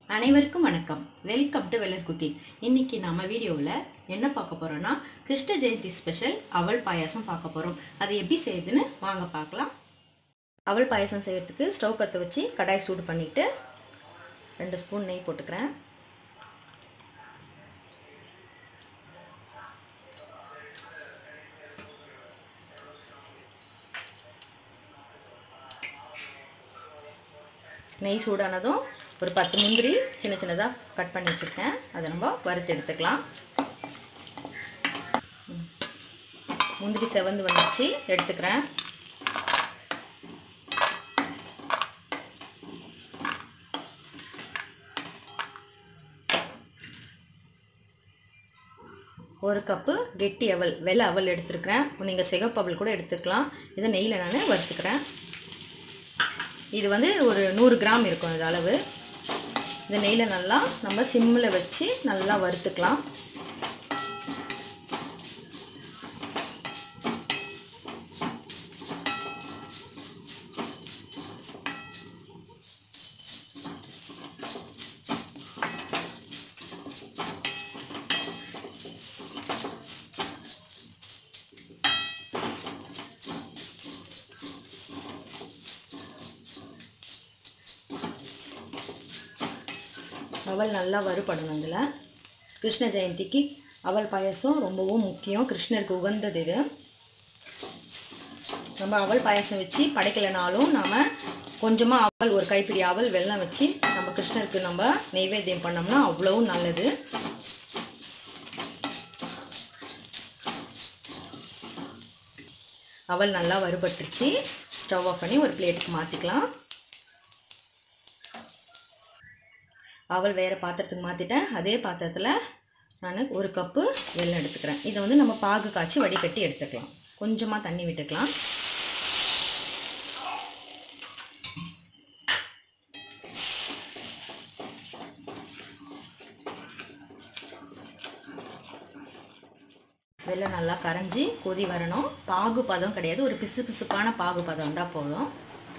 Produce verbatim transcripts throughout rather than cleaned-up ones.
அனைவருக்கும் வணக்கம். Welcome to வெல்லர் குக்கிங். இன்னைக்கு நம்ம வீடியோவில் என்ன பார்க்க போறோம்னா கிருஷ்ண ஜெயந்தி ஸ்பெஷல் அவல் பாயாசம் பார்க்க போறோம். அது எப்படி செய்யுதுன்னு வாங்க பார்க்கலாம். அவல் பாயாசம் செய்யறதுக்கு ஸ்டவ் பற்ற வச்சு கடாய் சூடு பண்ணிட்டு ரெண்டு ஸ்பூன் நெய் போட்டுக்கிறேன். நெய் சூடானதும் ஒரு பத்து முந்திரி சின்ன சின்னதாக கட் பண்ணி வச்சுருக்கேன். அதை நம்ம வறுத்து எடுத்துக்கலாம். முந்திரி செவந்து வந்துச்சு, எடுத்துக்கிறேன். ஒரு கப்பு கெட்டி அவல், வெள்ளை அவல் எடுத்துருக்கிறேன். நீங்கள் சிகப்பு அவல் கூட எடுத்துக்கலாம். இதை நெய்யில் நான் வறுத்துக்கிறேன். இது வந்து ஒரு நூறு கிராம் இருக்கும் இது அளவு. இந்த நெய்யில் நல்லா நம்ம சிம்மில் வச்சு நல்லா வறுத்துக்கலாம். அவல் நல்லா வறுபடணும். இதில் கிருஷ்ண ஜெயந்திக்கு அவல் பாயாசம் ரொம்பவும் முக்கியம், கிருஷ்ணருக்கு உகந்தது இது. நம்ம அவல் பாயாசம் வச்சு படைக்கலைனாலும் நாம் கொஞ்சமாக அவல், ஒரு கைப்பிடி அவல் வெல்லம் வச்சு நம்ம கிருஷ்ணருக்கு நம்ம நெய்வேத்தியம் பண்ணோம்னா அவ்வளவும் நல்லது. அவல் நல்லா வறுபட்டுருச்சு. ஸ்டவ் ஆஃப் பண்ணி ஒரு பிளேட்டுக்கு மாற்றிக்கலாம். அவல் வேறு பாத்திரத்துக்கு மாற்றிட்டேன். அதே பாத்திரத்தில் நான் ஒரு கப்பு வெல்லம் எடுத்துக்கிறேன். இதை வந்து நம்ம பாகு காய்ச்சி வடிகட்டி எடுத்துக்கலாம். கொஞ்சமாக தண்ணி விட்டுக்கலாம். வெல்லம் நல்லா கரைஞ்சி கொதி வரணும். பாகு பதம் கிடையாது, ஒரு பிசு பிசுப்பான பாகு பதம் இருந்தால் போதும்.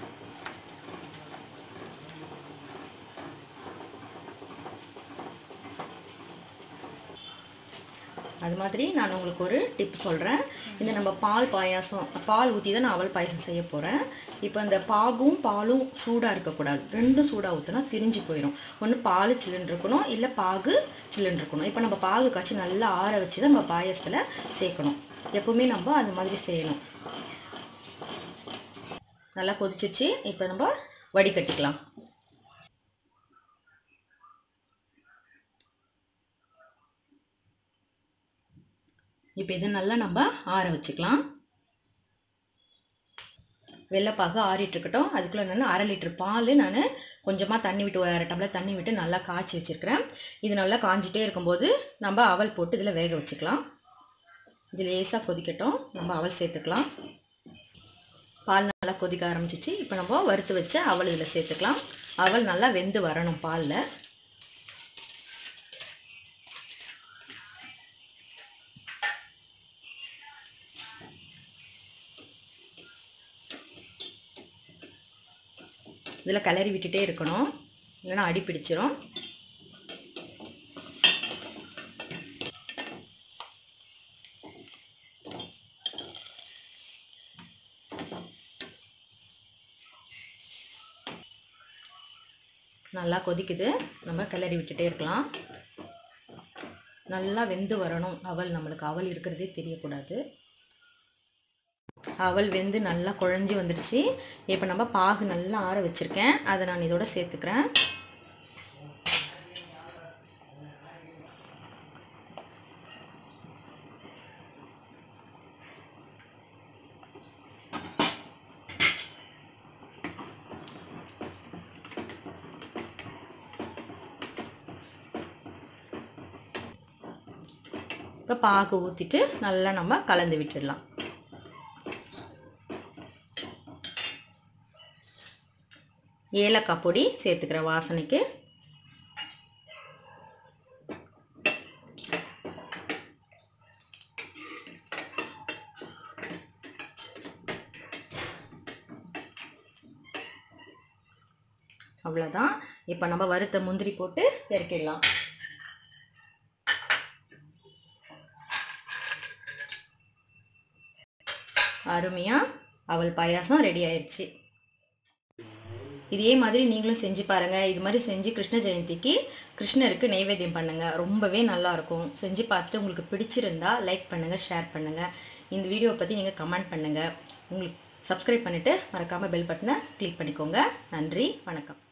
அது மாதிரி நான் உங்களுக்கு ஒரு டிப் சொல்கிறேன். இந்த நம்ம பால் பாயாசம், பால் ஊற்றி தான் நான் அவல் பாயாசம் செய்ய போகிறேன். இப்போ இந்த பாகும் பாலும் சூடாக இருக்கக்கூடாது. ரெண்டும் சூடாக ஊற்றினா திரிஞ்சு போயிடும். ஒன்று பால் சில்லுன்னு இருக்கணும், இல்லை பாகு சில்லுன்னு இருக்கணும். இப்போ நம்ம பாகு காய்ச்சி நல்லா ஆற வச்சு தான் நம்ம பாயாசத்தில் சேர்க்கணும். எப்போவுமே நம்ம அது மாதிரி செய்யணும். நல்லா கொதிச்சிச்சு. இப்போ நம்ம வடிகட்டிக்கலாம். இப்போ இதை நல்லா நம்ம ஆற வச்சுக்கலாம். வெள்ளைப்பாகு ஆறிட்டு இருக்கட்டும். அதுக்குள்ளே நான் அரை லிட்டர் பால் நான் கொஞ்சமாக தண்ணி விட்டு, ஒரு அரை டம்ளர் தண்ணி விட்டு நல்லா காய்ச்சி வச்சுருக்கிறேன். இது நல்லா காஞ்சிட்டே இருக்கும்போது நம்ம அவல் போட்டு இதில் வேக வச்சுக்கலாம். இது லேசாக கொதிக்கட்டும். நம்ம அவல் சேர்த்துக்கலாம். பால் நல்லா கொதிக்க ஆரம்பிச்சிச்சு. இப்போ நம்ம வறுத்து வச்ச அவல் இதில் சேர்த்துக்கலாம். அவல் நல்லா வெந்து வரணும் பாலில். இதில் கிளறி விட்டுட்டே இருக்கணும், இல்லைன்னா அடி பிடிச்சிரும். நல்லா கொதிக்குது. நம்ம கிளறி விட்டுட்டே இருக்கலாம். நல்லா வெந்து வரணும் அவல். நம்மளுக்கு அவல் இருக்கிறதே தெரியக்கூடாது. அவல் வெந்து நல்லா குழஞ்சி வந்துடுச்சு. இப்போ நம்ம பாகு நல்லா ஆற வச்சுருக்கேன், அதை நான் இதோட சேர்த்துக்கிறேன். இப்போ பாகு ஊற்றிட்டு நல்லா நம்ம கலந்து விட்டுடலாம். ஏலக்காய் பொடி சேர்த்துக்கிறேன் வாசனைக்கு. அவ்வளோதான். இப்போ நம்ம வறுத்த முந்திரி போட்டு இறக்கிடலாம். அருமையாக அவல் பாயாசம் ரெடி ஆயிடுச்சு. இதே மாதிரி நீங்களும் செஞ்சு பாருங்கள். இது மாதிரி செஞ்சு கிருஷ்ண ஜெயந்திக்கு கிருஷ்ணருக்கு நைவேத்தியம் பண்ணுங்கள். ரொம்பவே நல்லாயிருக்கும். செஞ்சு பார்த்துட்டு உங்களுக்கு பிடிச்சிருந்தா லைக் பண்ணுங்கள், ஷேர் பண்ணுங்கள். இந்த வீடியோவை பற்றி நீங்கள் கமெண்ட் பண்ணுங்கள். உங்களுக்கு சப்ஸ்கிரைப் பண்ணிவிட்டு மறக்காமல் பெல் பட்டனை கிளிக் பண்ணிக்கோங்க. நன்றி, வணக்கம்.